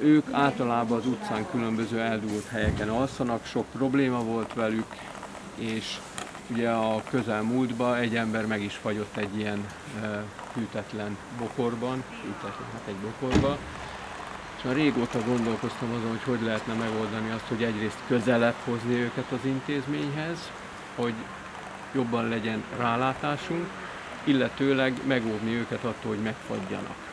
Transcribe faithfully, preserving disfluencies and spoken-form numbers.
ők általában az utcán különböző eldugott helyeken alszanak, sok probléma volt velük, és ugye a közelmúltban egy ember meg is fagyott egy ilyen e, hűtetlen bokorban, hűtetlen, hát egy bokorban. És már régóta gondolkoztam azon, hogy hogy lehetne megoldani azt, hogy egyrészt közelebb hozni őket az intézményhez, hogy jobban legyen rálátásunk, illetőleg megóvni őket attól, hogy megfagyjanak.